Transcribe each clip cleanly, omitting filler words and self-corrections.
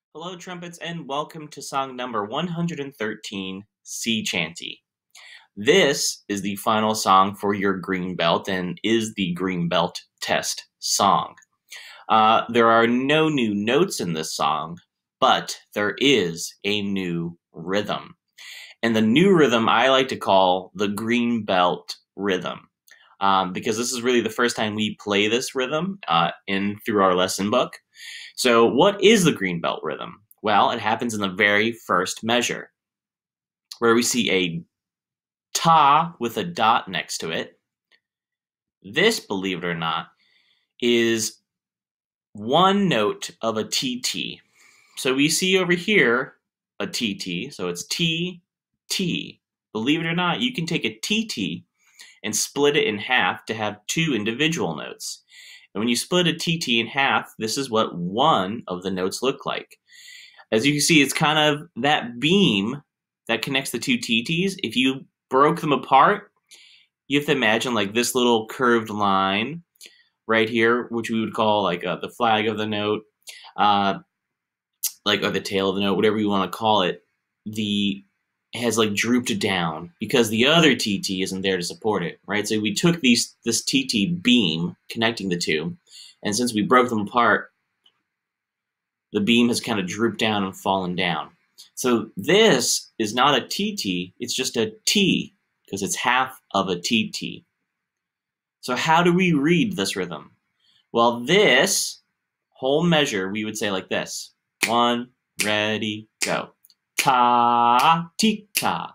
Hello, trumpets, and welcome to song number 113, Sea Chanty. This is the final song for your green belt and is the green belt test song. There are no new notes in this song, but there is a new rhythm. And the new rhythm I like to call the green belt rhythm. Because this is really the first time we play this rhythm through our lesson book. So what is the green belt rhythm? Well, it happens in the very first measure, where we see a ta with a dot next to it. This, believe it or not, is one note of a TT. So we see over here a TT, so it's T, T. Believe it or not, you can take a TT and split it in half to have two individual notes. And when you split a TT in half, this is what one of the notes look like. As you can see, it's kind of that beam that connects the two TTs. If you broke them apart, you have to imagine like this little curved line right here, which we would call like the flag of the note, or the tail of the note, whatever you want to call it. Has like drooped down because the other TT isn't there to support it, right? So we took this TT beam connecting the two, and since we broke them apart, the beam has kind of drooped down and fallen down. So this is not a TT, it's just a T, because it's half of a TT. So how do we read this rhythm? Well, this whole measure, we would say like this. 1, ready, go. Ta, ti, ta.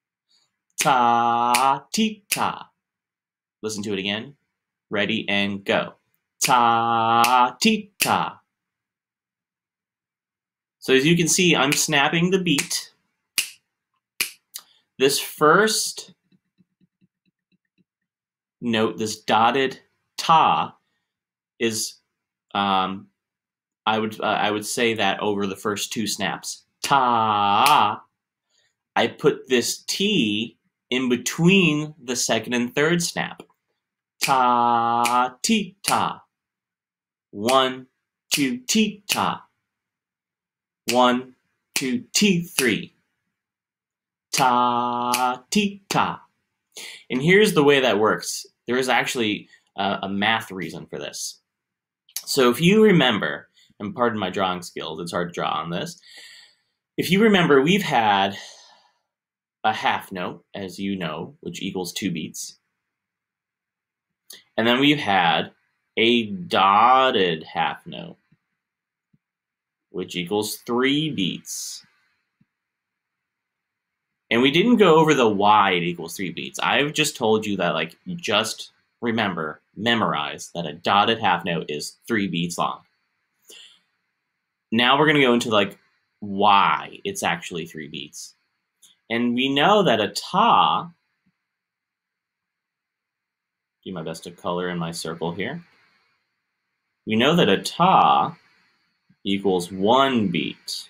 Ta, ti, ta. Listen to it again. Ready and go. Ta, ti, ta. So as you can see, I'm snapping the beat. This first note, this dotted ta, is I would say that over the first two snaps. Ta. I put this T in between the second and third snap. Ta, ti, ta. 1, 2, ti, ta. 1, 2, ti, 3. Ta, ti, ta. And here's the way that works. There is actually a math reason for this. So if you remember, and pardon my drawing skills, it's hard to draw on this. If you remember, we've had a half note, as you know, which equals 2 beats. And then we've had a dotted half note, which equals 3 beats. And we didn't go over the why it equals 3 beats. I've just told you that, like, just remember, memorize that a dotted half note is 3 beats long. Now we're going to go into, like, why it's actually 3 beats. And we know that a ta, do my best to color in my circle here. We know that a ta equals 1 beat.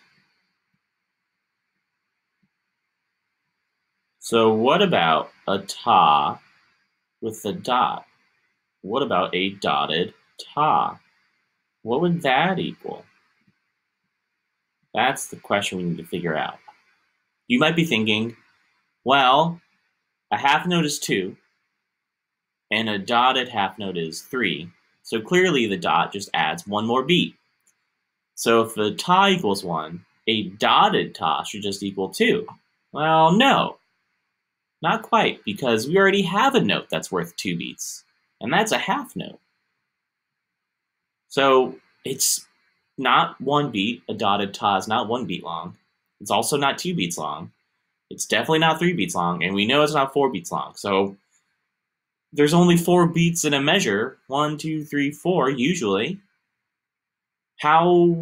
So what about a ta with the dot? What about a dotted ta? What would that equal? That's the question we need to figure out. You might be thinking, well, a half note is 2, and a dotted half note is 3, so clearly the dot just adds 1 more beat. So if the ta equals 1, a dotted ta should just equal 2. Well, no, not quite, because we already have a note that's worth 2 beats, and that's a half note. So it's not 1 beat. A dotted ta is not 1 beat long. It's also not 2 beats long. It's definitely not 3 beats long, and we know it's not 4 beats long. So there's only 4 beats in a measure. 1, 2, 3, 4, usually. How?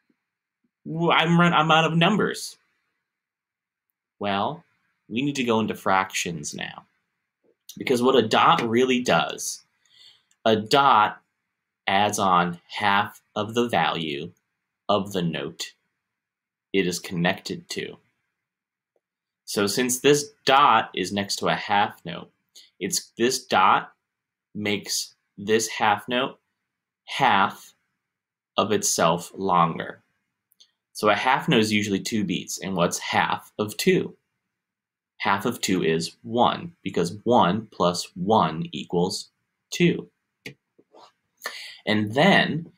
I'm out of numbers. Well, we need to go into fractions now. Because what a dot really does, a dot adds on half of the value of the note it is connected to. So since this dot is next to a half note, this dot makes this half note half of itself longer. So a half note is usually 2 beats. And what's half of 2? Half of 2 is 1, because 1 plus 1 equals 2. And then,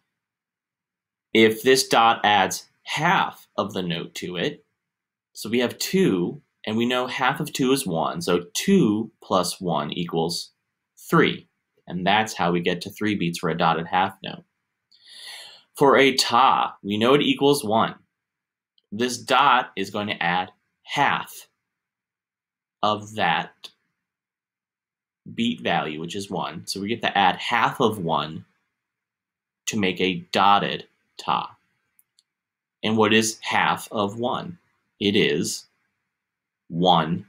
if this dot adds half of the note to it, so we have 2, and we know half of 2 is 1, so 2 plus 1 equals 3. And that's how we get to 3 beats for a dotted half note. For a ta, we know it equals 1. This dot is going to add half of that beat value, which is 1. So we get to add half of 1 to make a dotted ta. And what is half of 1? It is 1/2.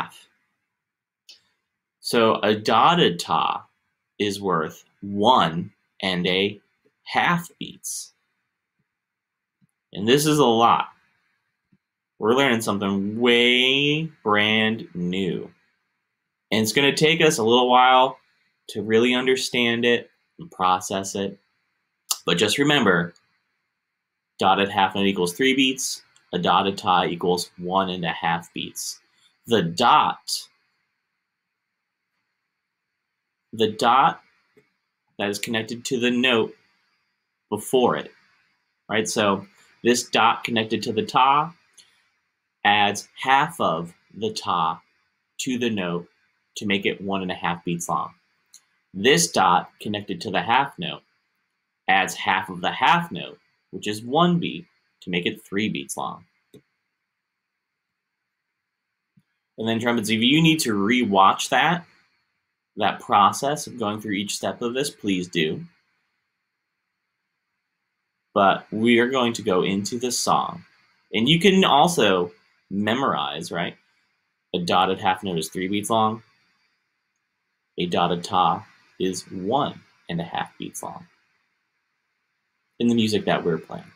So a dotted ta is worth 1.5 beats. And this is a lot. We're learning something way brand new. And it's going to take us a little while to really understand it and process it. But just remember, dotted half note equals 3 beats. A dotted ta equals 1.5 beats. The dot that is connected to the note before it, right? So this dot connected to the ta adds half of the ta to the note to make it 1.5 beats long. This dot connected to the half note adds half of the half note, which is 1 beat, to make it 3 beats long. And then trumpets, if you need to re-watch that process of going through each step of this, please do. But we are going to go into the song. And you can also memorize, right? A dotted half note is 3 beats long. A dotted ta is 1.5 beats long in the music that we're playing.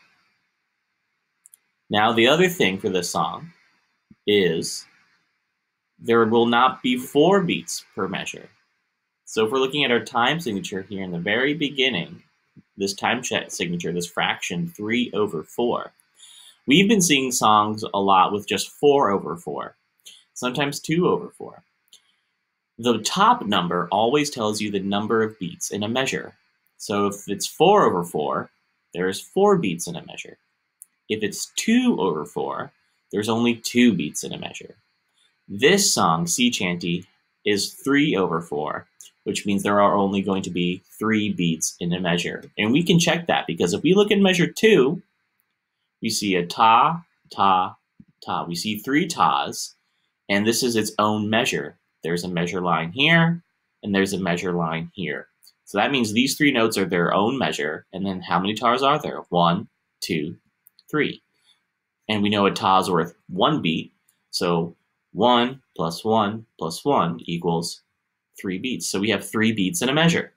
Now, the other thing for this song is there will not be 4 beats per measure. So if we're looking at our time signature here in the very beginning, this time signature, this fraction 3/4, we've been seeing songs a lot with just 4/4, sometimes 2/4. The top number always tells you the number of beats in a measure. So if it's 4/4, there's 4 beats in a measure. If it's 2/4, there's only 2 beats in a measure. This song, Sea Chanty, is 3/4, which means there are only going to be 3 beats in a measure. And we can check that, because if we look at measure 2, we see a ta, ta, ta. We see 3 tas, and this is its own measure. There's a measure line here, and there's a measure line here. So that means these 3 notes are their own measure, and then how many tas are there? 1, 2, 3. And we know a ta is worth 1 beat, so 1 plus 1 plus 1 equals 3 beats. So we have 3 beats in a measure.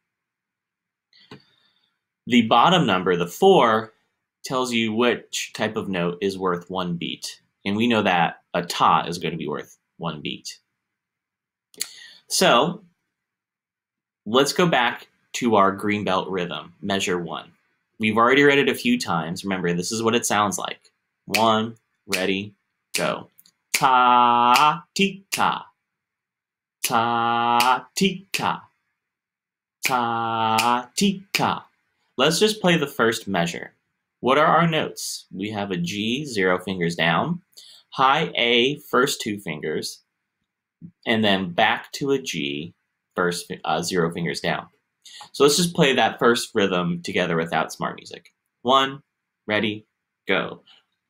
The bottom number, the 4, tells you which type of note is worth 1 beat. And we know that a ta is going to be worth 1 beat. So let's go back to our greenbelt rhythm, measure 1. We've already read it a few times. Remember, this is what it sounds like. 1, ready, go. Ta, ti, ta. Ta, ti, ta. Ta, ti, ta. Let's just play the first measure. What are our notes? We have a G, 0 fingers down, high A, first 2 fingers, and then back to a G, first 0 fingers down. So let's just play that first rhythm together without smart music. 1, ready, go.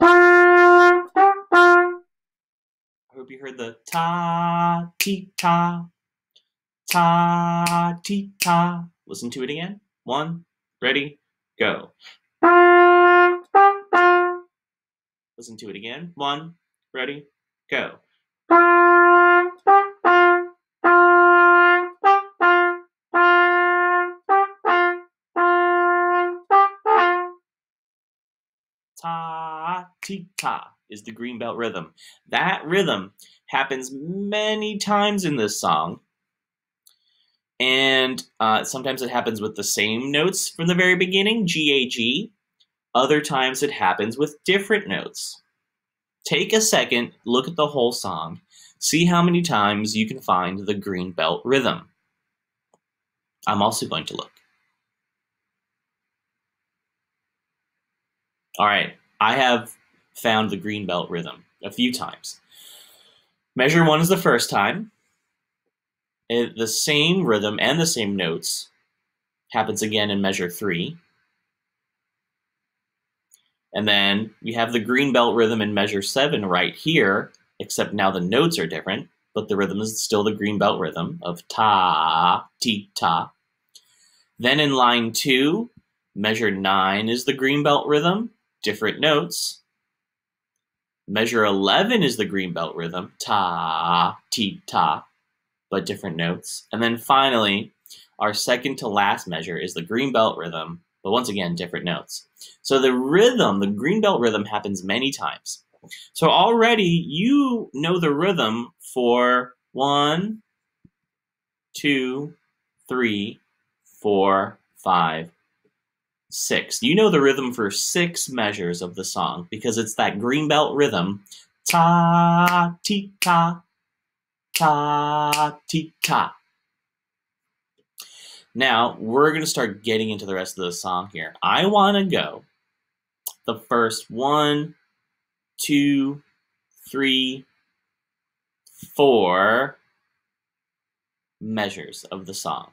I hope you heard the ta, ti, ta, ta, ti, ta. Listen to it again. 1, ready, go. Listen to it again. 1, ready, go. Ta, ti, ta is the greenbelt rhythm. That rhythm happens many times in this song. And sometimes it happens with the same notes from the very beginning, G, A, G. Other times it happens with different notes. Take a second, look at the whole song, see how many times you can find the green belt rhythm. I'm also going to look. All right, I have found the green belt rhythm a few times. Measure 1 is the first time. The same rhythm and the same notes happens again in measure 3. And then we have the green belt rhythm in measure 7 right here, except now the notes are different, but the rhythm is still the green belt rhythm of ta, ti, ta. Then in line 2, measure 9 is the green belt rhythm, different notes. Measure 11 is the green belt rhythm, ta, ti, ta, but different notes. And then finally, our second to last measure is the green belt rhythm, but once again, different notes. So the rhythm, the green belt rhythm, happens many times. So already you know the rhythm for 1, 2, 3, 4, 5, 6. You know the rhythm for 6 measures of the song because it's that green belt rhythm, ta, ti, ta, ta, ti, ta. Now, we're going to start getting into the rest of the song here. I want to go the first 1, 2, 3, 4 measures of the song.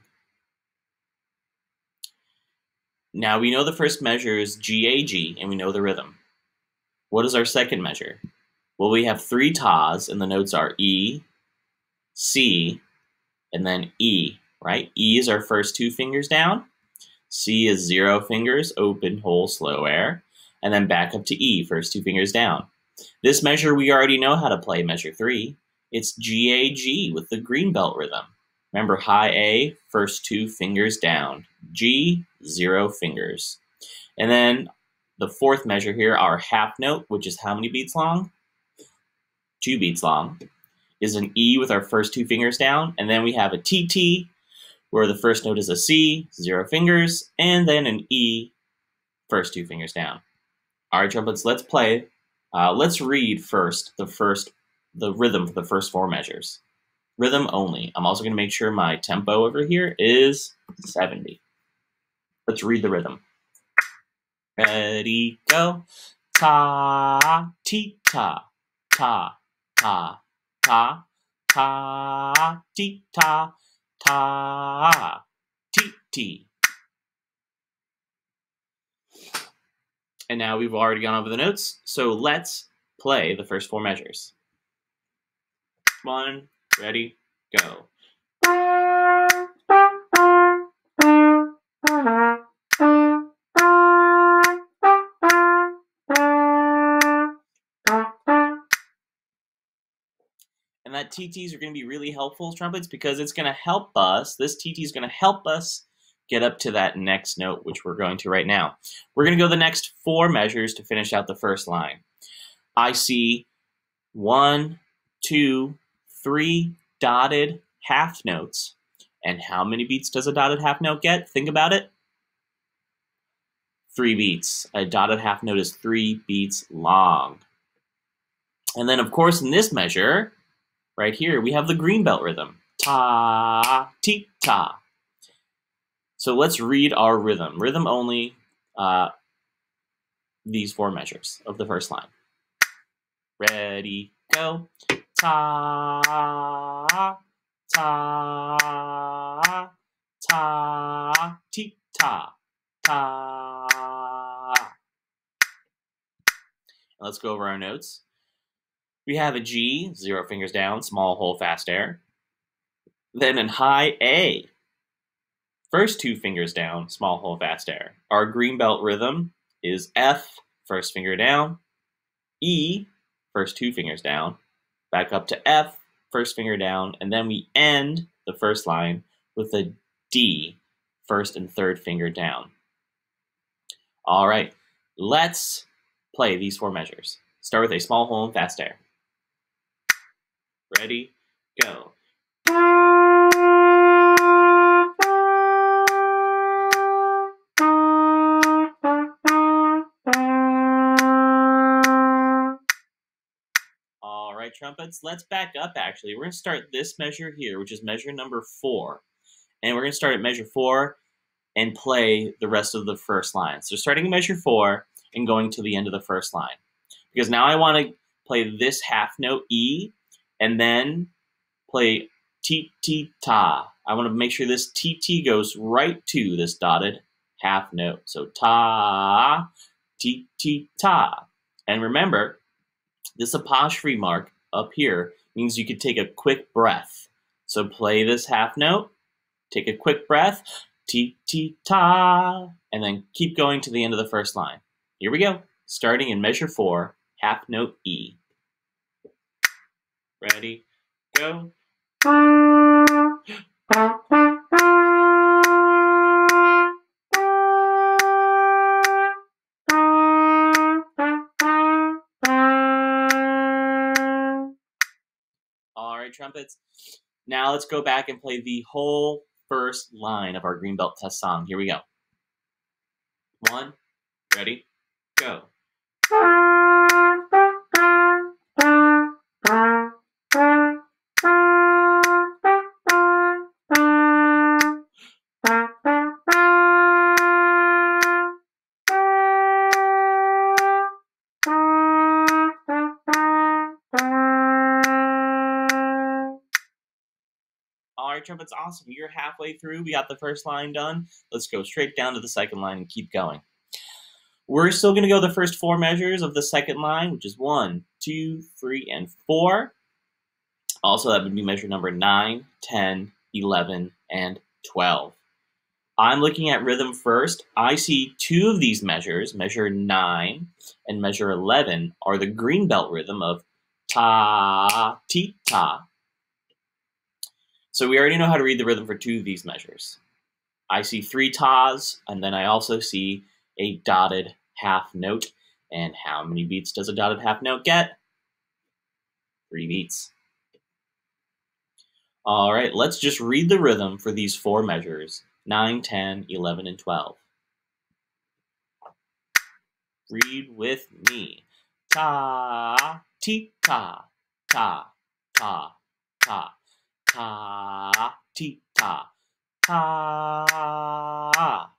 Now, we know the first measure is G-A-G, and we know the rhythm. What is our second measure? Well, we have 3 tas, and the notes are E, C, and then E, right? E is our first 2 fingers down. C is 0 fingers, open, whole, slow air. And then back up to E, first 2 fingers down. This measure we already know how to play, measure 3. It's G-A-G with the green belt rhythm. Remember, high A, first 2 fingers down. G, 0 fingers. And then the fourth measure here, our half note, which is how many beats long? 2 beats long, is an E with our first 2 fingers down. And then we have a TT, where the first note is a C, 0 fingers, and then an E, first 2 fingers down. All right, trumpets, let's play. Let's read first the rhythm for the first 4 measures. Rhythm only. I'm also going to make sure my tempo over here is 70. Let's read the rhythm. Ready, go. Ta, ti, ta, ta, ta, ta, ta, ti, ta, ta, ti, ti. And now we've already gone over the notes, so let's play the first 4 measures. 1, ready, go. And that TTs are going to be really helpful, trumpets, because it's going to help us, this TT is going to help us get up to that next note, which we're going to right now. We're going to go the next 4 measures to finish out the first line. I see 1, 2, 3 dotted half notes. And how many beats does a dotted half note get? Think about it. 3 beats. A dotted half note is 3 beats long. And then, of course, in this measure, right here, we have the green belt rhythm. Ta, ti, ta. So let's read our rhythm. Rhythm only, these 4 measures of the first line. Ready, go. Ta, ta, ta, ti, ta, ta. Let's go over our notes. We have a G, 0 fingers down, small, whole, fast air. Then in high A, first 2 fingers down, small, whole, fast air. Our green belt rhythm is F, first finger down, E, first 2 fingers down, back up to F, first finger down, and then we end the first line with a D, first and third finger down. All right, let's play these 4 measures. Start with a small, whole, and fast air. Ready, go. right, trumpets, let's back up actually. We're going to start this measure here, which is measure number 4. And we're going to start at measure 4 and play the rest of the first line. So starting at measure 4 and going to the end of the first line. Because now I want to play this half note E and then play ti ti ta. I want to make sure this ti ti goes right to this dotted half note. So ta, ti ti ta. And remember, this apostrophe mark up here means you could take a quick breath. So play this half note, take a quick breath, ti ti ta, and then keep going to the end of the first line. Here we go, starting in measure 4, half note E. Ready, go. All right, trumpets. Now let's go back and play the whole first line of our Greenbelt test song. Here we go. 1, ready, go. All right, trumpets, awesome. You're halfway through. We got the first line done. Let's go straight down to the second line and keep going. We're still going to go the first 4 measures of the second line, which is 1, 2, 3, and 4. Also, that would be measure number 9, 10, 11, and 12. I'm looking at rhythm first. I see 2 of these measures, measure 9 and measure 11, are the Greenbelt rhythm of ta, ti, ta. So we already know how to read the rhythm for 2 of these measures. I see 3 tas, and then I also see a dotted half note. And how many beats does a dotted half note get? 3 beats. All right, let's just read the rhythm for these 4 measures, 9, 10, 11, and 12. Read with me. Ta, ti, ta, ta, ta, ta, ta, ti, ta, ta.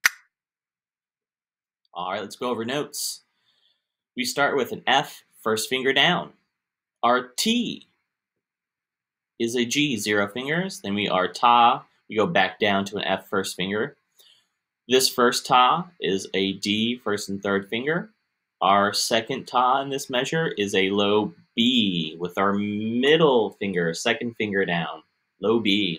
All right, let's go over notes. We start with an F, first finger down. Our T is a G, 0 fingers. Then we are ta, we go back down to an F, first finger. This first ta is a D, first and third finger. Our second ta in this measure is a low B with our middle finger, second finger down, low B.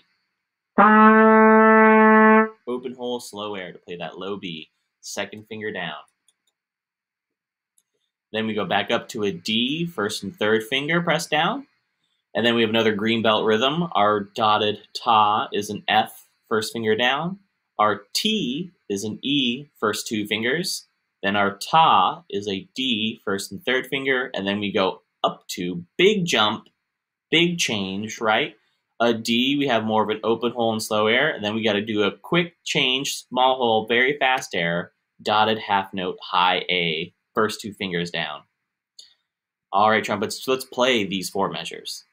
Open hole, slow air to play that low B, second finger down. Then we go back up to a D, first and third finger, press down. And then we have another Greenbelt rhythm. Our dotted ta is an F, first finger down. Our T is an E, first 2 fingers. Then our ta is a D, first and third finger. And then we go up to big jump, big change, right? A D, we have more of an open hole and slow air. And then we got to do a quick change, small hole, very fast air, dotted half note, high A, first 2 fingers down. All right, trumpets, so let's play these 4 measures.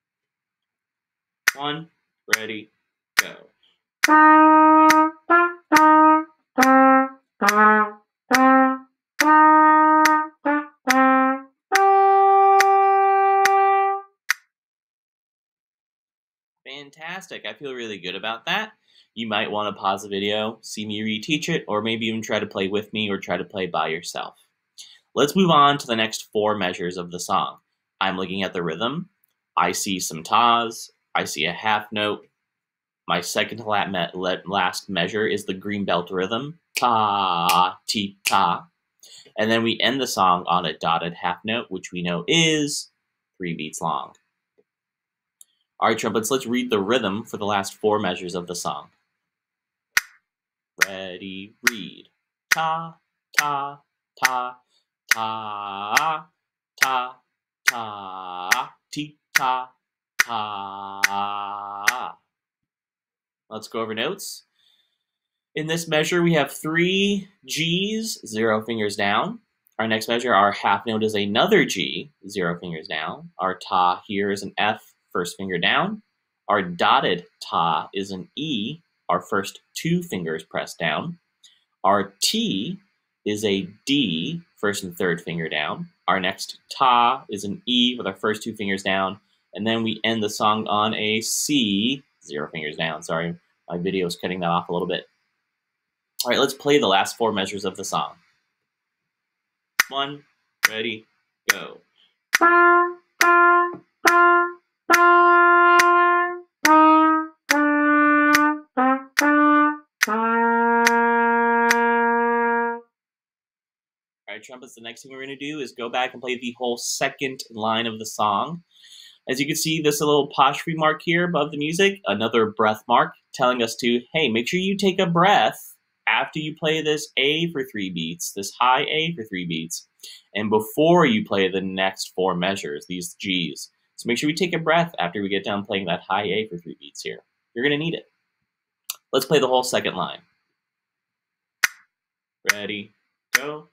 1, ready, go. Fantastic. I feel really good about that. You might want to pause the video, see me reteach it, or maybe even try to play with me or try to play by yourself. Let's move on to the next 4 measures of the song. I'm looking at the rhythm. I see some tas. I see a half note. My second to last measure is the Greenbelt rhythm, ta, ti, ta. And then we end the song on a dotted half note, which we know is 3 beats long. All right, trumpets, let's read the rhythm for the last 4 measures of the song. Ready, read. Ta, ta, ta, ta, ta, ta, ti, ta, ta. Let's go over notes. In this measure, we have 3 Gs, 0 fingers down. Our next measure, our half note is another G, 0 fingers down. Our ta here is an F, first finger down. Our dotted ta is an E, our first 2 fingers pressed down. Our T is a D, first and third finger down. Our next ta is an E with our first 2 fingers down. And then we end the song on a C, 0 fingers down. Sorry, my video is cutting that off a little bit. All right, let's play the last 4 measures of the song. 1, ready, go. All right, trumpets, the next thing we're going to do is go back and play the whole second line of the song. As you can see, this little apostrophe mark here above the music, another breath mark, telling us to, hey, make sure you take a breath after you play this A for 3 beats, this high A for 3 beats, and before you play the next 4 measures, these Gs. So make sure we take a breath after we get done playing that high A for 3 beats here. You're going to need it. Let's play the whole second line. Ready, go.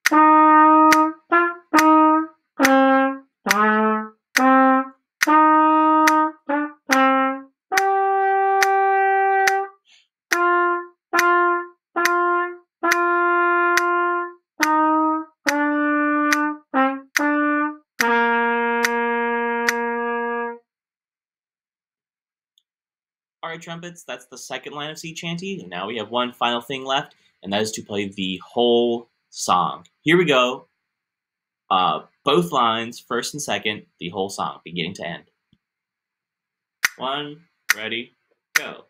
All right, trumpets, that's the second line of Sea Chanty. And now we have one final thing left, and that is to play the whole song. Here we go. Both lines, first and second, the whole song, beginning to end. 1, ready, go.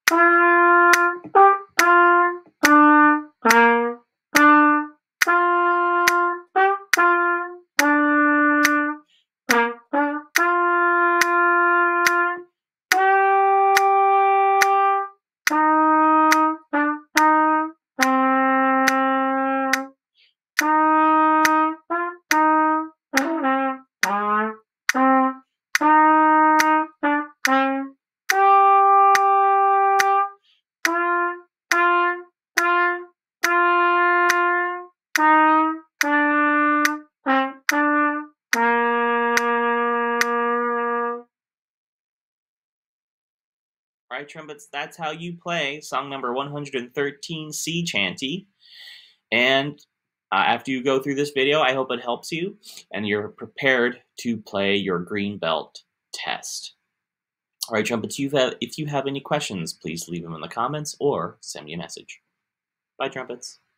All right, trumpets, that's how you play song number 113, Sea Chanty. And after you go through this video, I hope it helps you and you're prepared to play your green belt test. All right, trumpets, if you have any questions, please leave them in the comments or send me a message. Bye, trumpets.